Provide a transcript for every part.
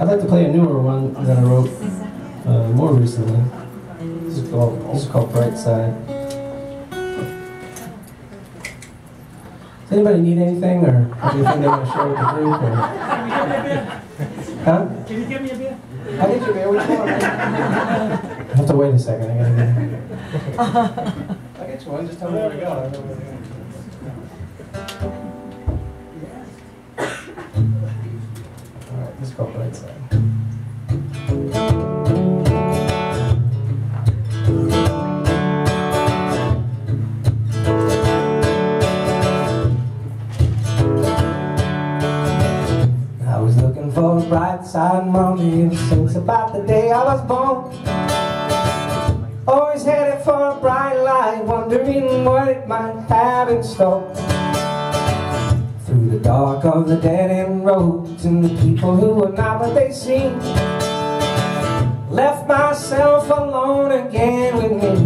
I'd like to play a newer one that I wrote more recently. This is called Bright Side. Does anybody need anything, or anything they want to share with the group? Or? Huh? Can you give me a beer? I'll get you a beer. Which one? I have to wait a second. I gotta get it. I'll get you one. Just tell me where to go. I know where to go. Alright, this is called Bright Side. I was looking for a bright side mommy since about the day I was born. Always headed for a bright light, wondering what it might have in store. Through the dark of the dead-end roads and the people who were not what they seemed, left myself alone again with me.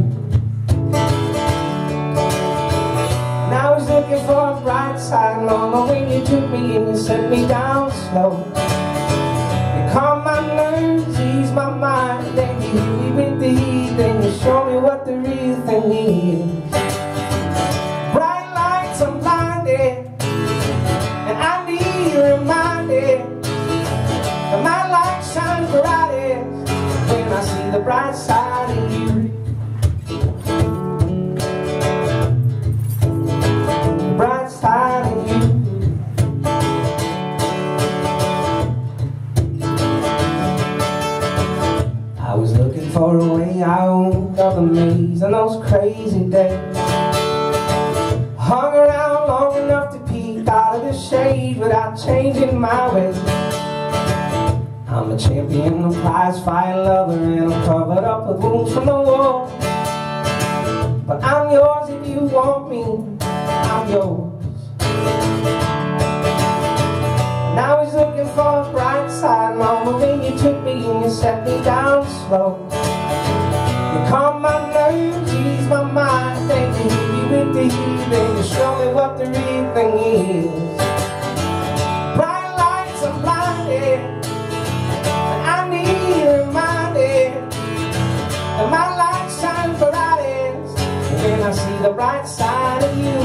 And I was looking for a bright side, mama, when you took me and you set me down slow. You calmed my nerves, eased my mind, then you hit me with the heat, then you showed me what the real thing is. Bright lights, I'm blinded, and I need reminded that my light shines brightest when I see the bright side of you. The bright side of you. I was looking for a way out of the maze on those crazy days. Hung around long enough to peek out of the shade without changing my ways. I'm a champion, a prize-fight lover, and I'm covered up with wounds from the war. But I'm yours if you want me, I'm yours. And I was looking for a bright side, mama, when you took me and you set me down slow. You calmed my nerves, eased my mind, then you hit me with the heat, then you show me what the real thing is. Bright lights, I'm blinded, and I need reminded that my light shines brightest when I see the bright side of you.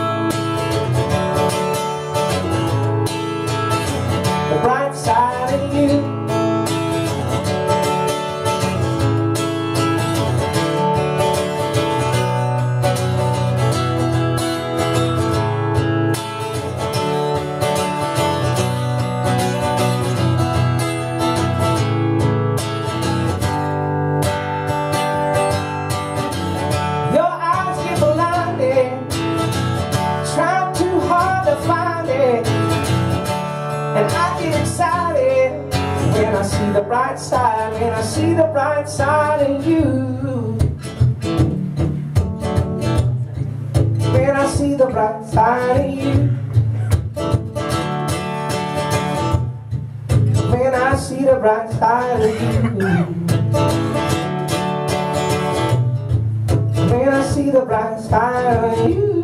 The bright side of you. Your eyes get blinded, trying too hard to find it, and I get excited when I see the bright side, when I see the bright side of you. When I see the bright side of you. When I see the bright side of you. When I see the bright side of you.